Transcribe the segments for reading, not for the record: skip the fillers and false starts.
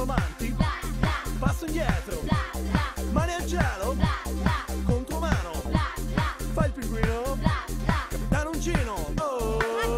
amanti, passo indietro, mani al cielo, contromano, fa il pinguino, capitano uncino, oh.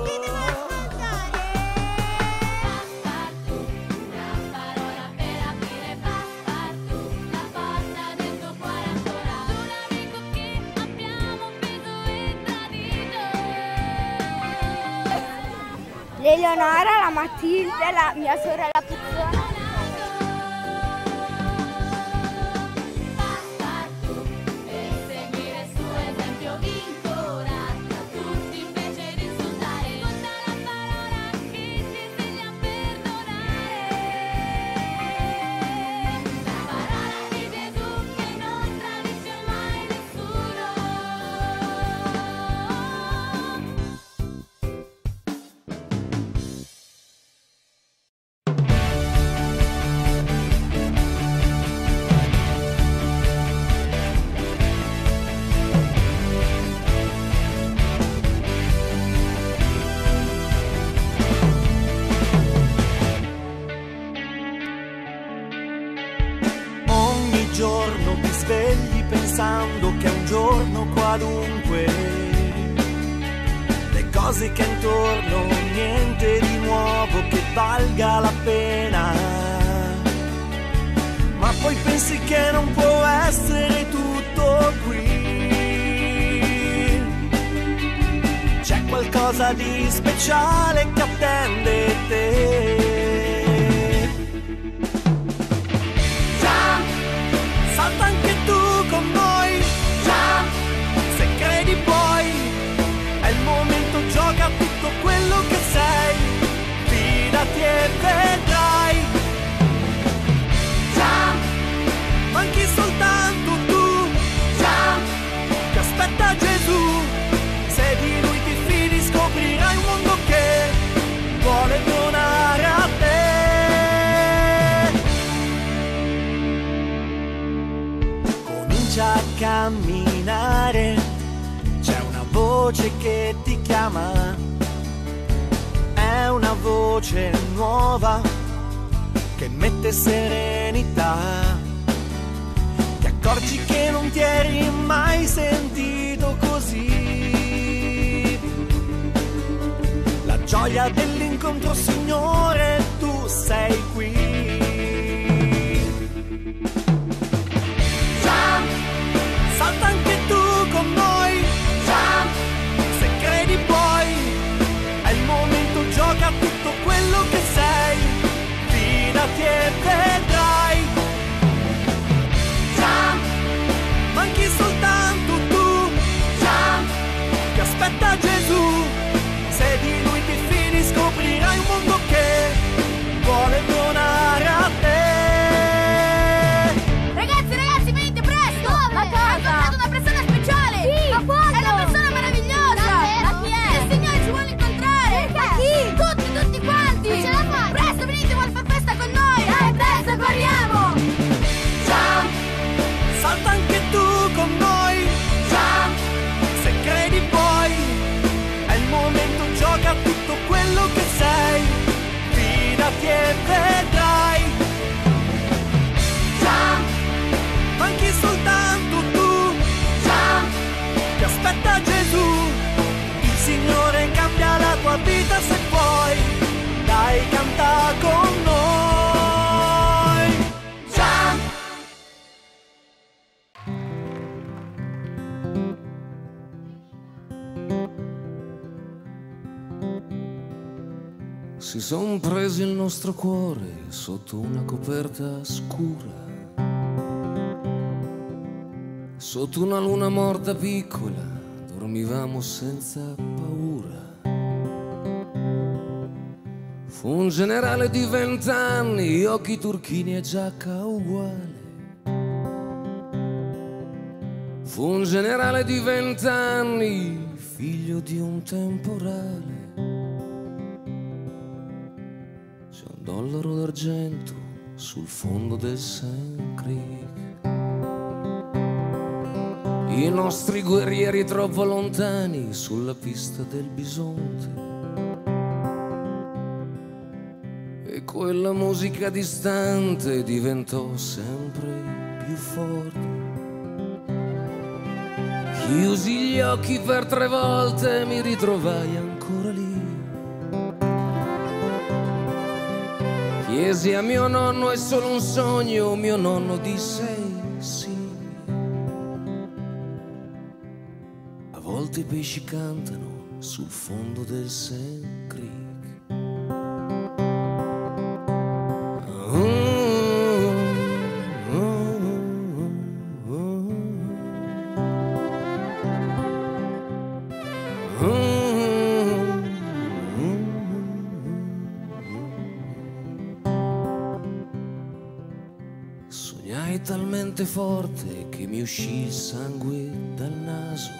L'Eleonora, la Matilde, la mia sorella Puzzona. Giorno ti svegli pensando che è un giorno qualunque, le cose che intorno, niente di nuovo che valga la pena, ma poi pensi che non può essere tutto qui, c'è qualcosa di speciale che attende te. Salta anche tu con noi, jump, se credi puoi, è il momento, gioca tutto quello che sei, fidati e vedrai, jump, manchi soltanto tu, jump, ti aspetta Gesù, se di lui ti fidi scoprirai un mondo che vuole donare a te. A camminare, c'è una voce che ti chiama, è una voce nuova che mette serenità, ti accorgi che non ti eri mai sentito così, la gioia dell'incontro, Signore, tu sei qui. Salta anche tu con noi, jump, se credi puoi, è il momento, gioca tutto quello che sei, fidati e vedrai, jump, manchi soltanto tu, jump, ti aspetta Gesù, se di lui ti fidi scoprirai un mondo che vuole donare a te. Salta anche tu con noi, jump, se credi puoi, è il momento, gioca tutto quello che sei, fidati e vedrai, jump, manchi soltanto tu, jump, ti aspetta Gesù, il Signore cambia la tua vita se puoi, dai canta con noi, jump. Si son presi il nostro cuore sotto una coperta scura, sotto una luna morta piccola, dormivamo senza paura. Fu un generale di 20 anni, occhi turchini e giacca uguale. Fu un generale di 20 anni, figlio di un temporale. C'è un dollaro d'argento sul fondo del Sand Creek. I nostri guerrieri troppo lontani sulla pista del Bisonte. E quella musica distante diventò sempre più forte. Chiusi gli occhi per 3 volte e mi ritrovai ancora lì. Chiesi a mio nonno: è solo un sogno? Mio nonno disse sì. A volte i pesci cantano sul fondo del Sand Creek. Sognai talmente forte che mi uscì il sangue dal naso,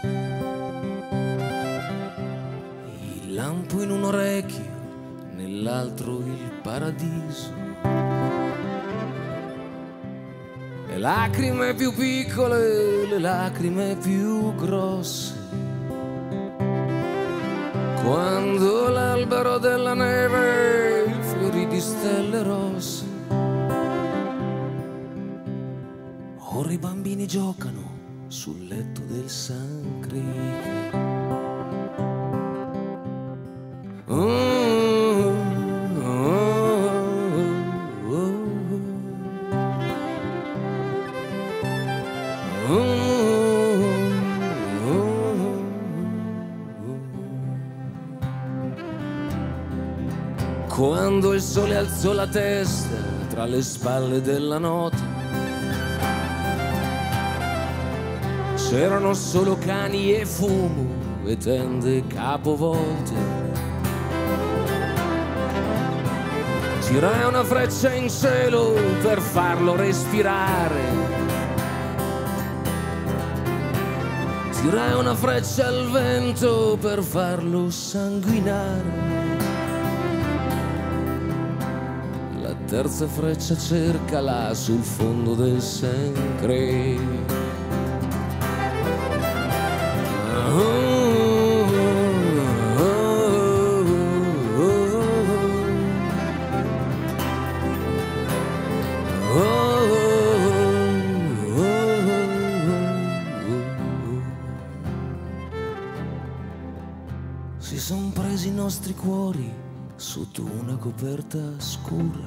il lampo in un orecchio, nell'altro il paradiso. Le lacrime più piccole, le lacrime più grosse, quando l'albero della neve fiorì di stelle rosse. Ora i bambini giocano sul letto del Sand Creek. Quando il sole alzò la testa tra le spalle della notte, c'erano solo cani e fumo e tende capovolte. Tirai una freccia in cielo per farlo respirare. Tirai una freccia al vento per farlo sanguinare. La terza freccia cerca là sul fondo del Sand Creek. Si son presi i nostri cuori sotto una coperta scura,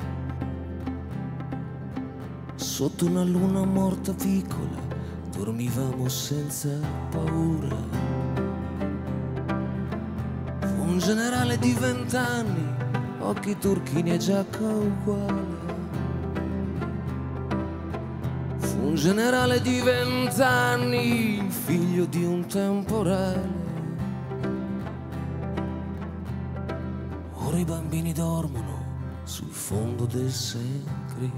sotto una luna morta piccola dormivamo senza paura. Fu un generale di 20 anni, occhi turchini e giacca uguale. Fu un generale di 20 anni, figlio di un temporale. Ora i bambini dormono sul fondo del Sand Creek.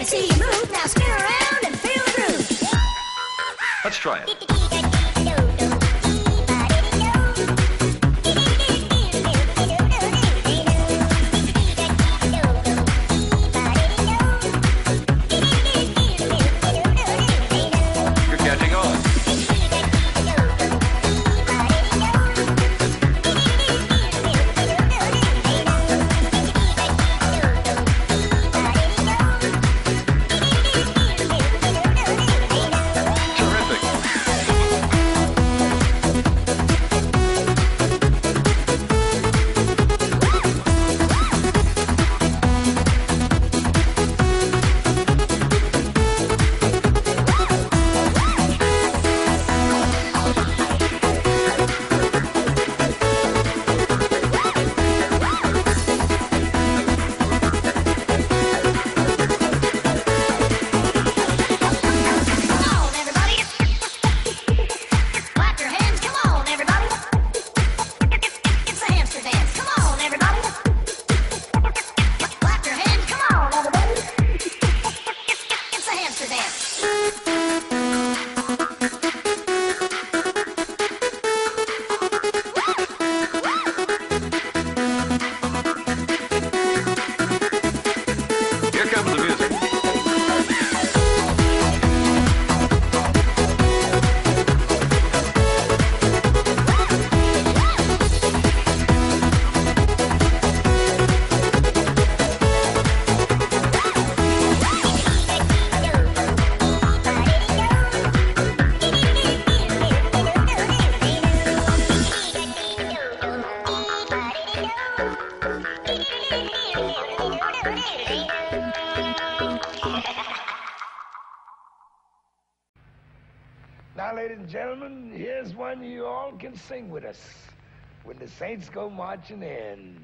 see you move. Now spin around and feel the groove. Let's try it. Now, ladies and gentlemen, here's one you all can sing with us. When the Saints go marching in.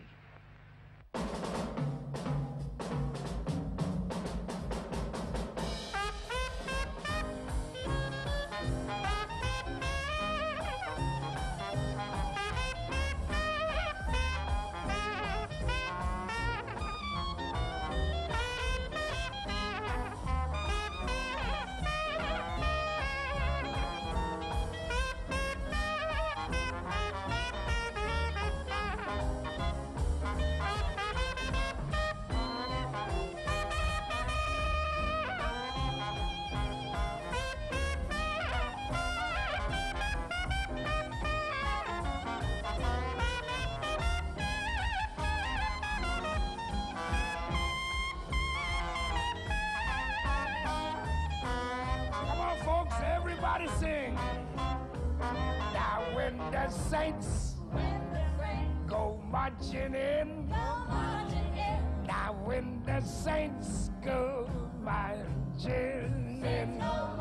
Everybody sing. Now when the Saints go marching in. Now when the Saints go marching in.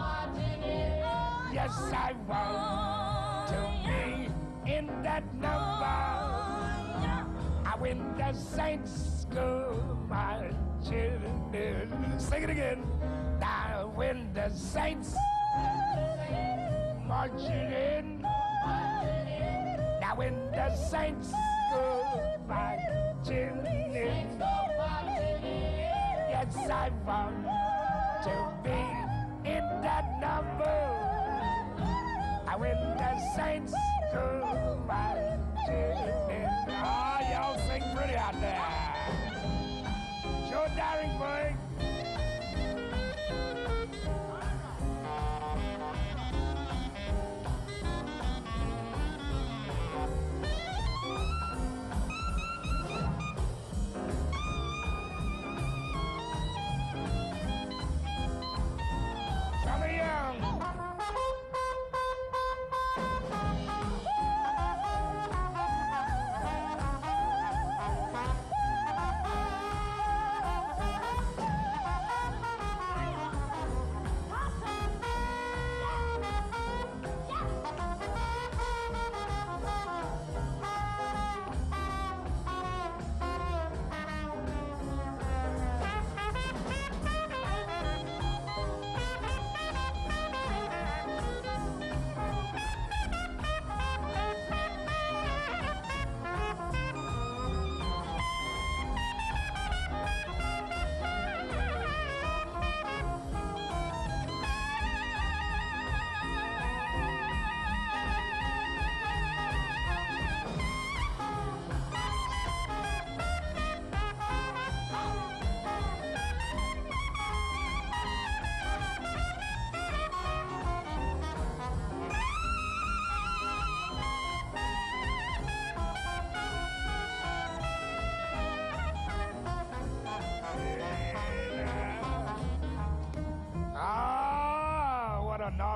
Yes, I want to be in that number. When the Saints go marching in. Sing it again. Now when the Saints marching in. Now when the Saints go marching in. Yes, I want to be in that number. When the Saints go marching in. Oh, y'all sing pretty out there. Joe Daringburg.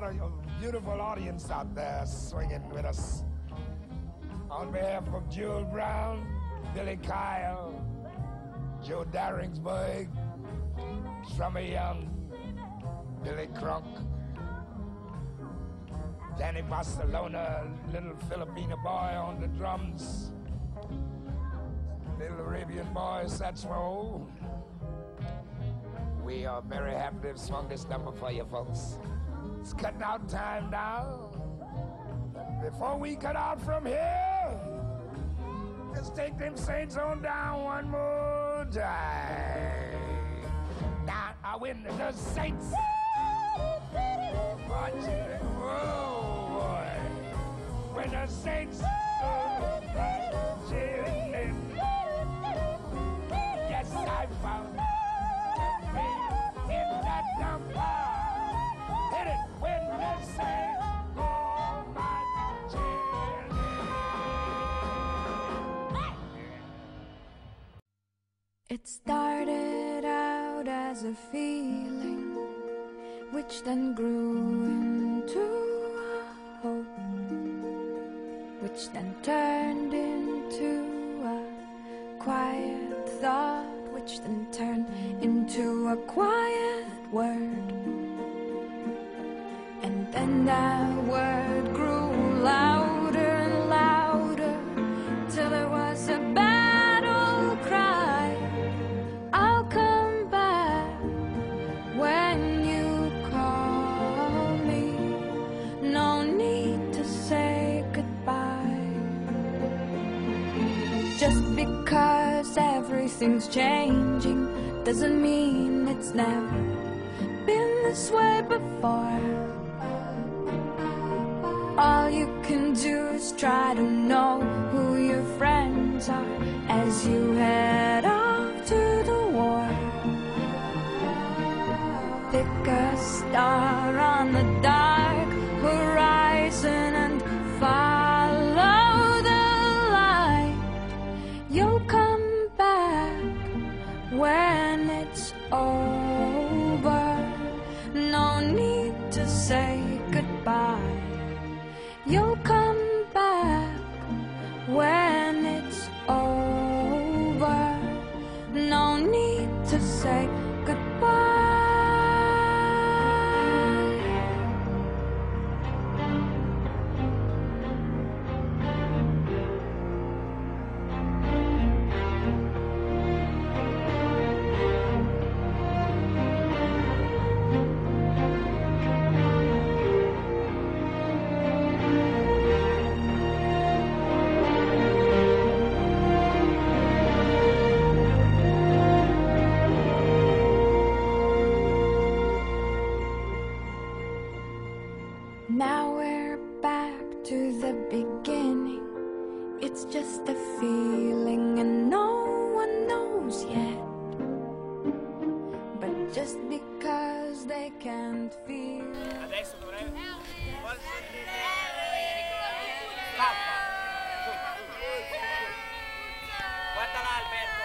a beautiful audience out there swinging with us. On behalf of Jewel Brown, Billy Kyle, Joe Daringsburg, Strummer Young, Billy Crunk, Danny Barcelona, little Filipino boy on the drums, little Arabian boy, Satchmo. We are very happy to have swung this number for you folks. It's cutting out time now. Before we cut out from here, let's take them saints on down one more time. Now I win the saints. Watch it. Whoa, boy. When the saints go chilling. Yes, I found me in that number. Hit it when the saints go chilling. It started out as a feeling, which then grew into a hope, which then turned into a quiet thought, which then turned into a quiet word. And then that word grew louder and louder, till it was a battle cry. I'll come back when you call me. No need to say goodbye. Just because everything's changing doesn't mean it's never been this way before. All you can do is try to know who your friends are as you head off to the war. Pick a star on the dark horizon and follow the light. You'll come back when it's over. No need to say goodbye. You'll come back when it's over. No need to say goodbye. Now we're back to the beginning. It's just a feeling and no one knows yet. But just because they can't feel. Adesso dovrei. Scappa! Guarda là, Alberto!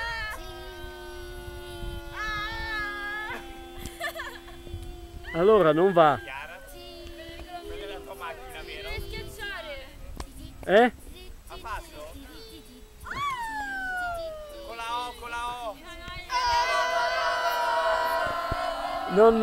Allora non va. Quella è la tua macchina, vero? Eh? Ha fatto? Con la O, con la O! Non...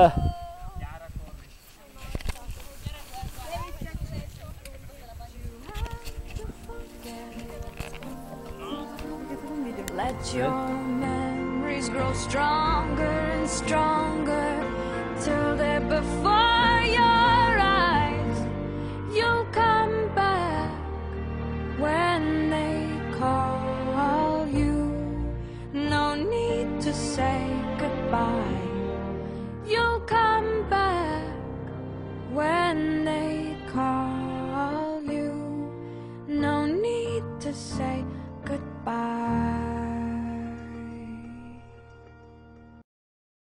Let your memories grow stronger and stronger till they're before your eyes. You'll come back when they call you. No need to say goodbye. You'll come back when they call you. No need to say